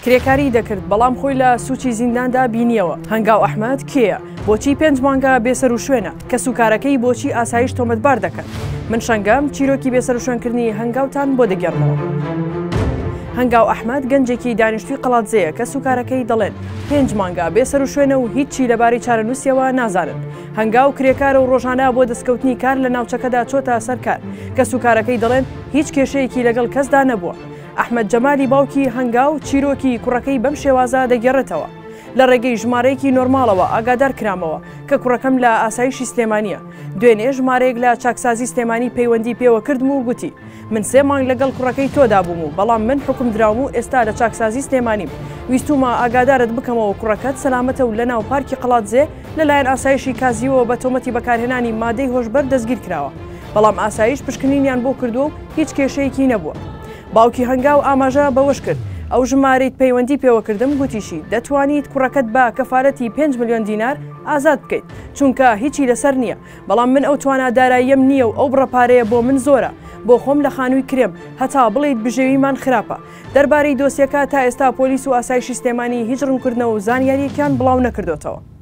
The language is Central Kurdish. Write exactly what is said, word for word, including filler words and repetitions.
کرێکاری دەکرد بەڵام خۆی لە سوچی زینداندا بینیەوە. هەنگاو ئەحمەد کێیە؟ بۆچی پێنج مانگە بێسەر و شوێنە؟ کە سوکارەکەی بۆچی ئاسایش تۆمەتبار دەکەن؟ من شەنگەم چیرۆکی بێسەر و شوێنکردنی هەنگاوتان بۆ دەگەڕمەوە. هەنگاو ئەحمەد گەنجێکی دانیشتووی قەڵاتجەیە کە سوکارەکەی دەڵێن پێنج مانگە بێسەر و شوێنە و هیچی لەبارەی چارەنووسیەوە نازانن. هەنگاو کرێکارە و ڕۆژانە بۆ دەستکەوتنی کار لە ناوچەکەدا چۆتە سەرکار کە سوکارەکەی دەڵێن هیچ کێشەیەکی لەگەڵ کەسدا نەبووە. ئەحمەد جەمالی باوکی هەنگاو چیرۆکی کوڕەکەی بەم شێوازە دەگەڕێتەوە. لە ڕێگەی ژمارەیەکی نۆرماڵەوە ئاگادار کرامەوە کە کوڕەکەم لە ئاسایشی سلێمانیە. دوێنێ ژمارەیەک لە چاکسازی سلێمانی پەیوەندی پێوە کردم و گوتی من سێ مانگ لەگەڵ کوڕەکەی تۆدا بووم و بەڵام من حکم دراوم و ئێستا لە چاکسازی سلێمانیم. ویستومە ئاگادارت بکەمەوە کوڕەکەت سەلامەتە و لە ناو پارکی قەڵاتجێ لەلایەن ئاسایشی کازیەوە بە تۆمەتی بەکارهێنانی مادەی هۆشبەر دەستگیر کراوە. بەڵام ئاسایش پشکنینیان بۆ کردووە و هیچ کێشەیەکی نەبووە. باوکی هەنگاو ئاماژە بەوەش کرد ئەو ژمارەیت پەیوەندی پێوە کردم گوتیشی دەتوانیت کوڕەکەت بە کەفارەتی پێنج ملیۆن دینار ئازاد بکەیت چونکە هیچی لەسەر نییە. بەڵام من ئەو توانە داراییم نییە و ئەو بڕەپارەیە بۆ من زۆرە بۆ خۆم لە خانووی کرێم هەتا بڵیت بژێویمان خراپە. دەربارەی دۆسیەکە تا ئێستا پۆلیس و ئاسایشی سلێمانی هیچ ڕوونکردنەوە و زانیاریەکان بڵاو نەکردوتەوە.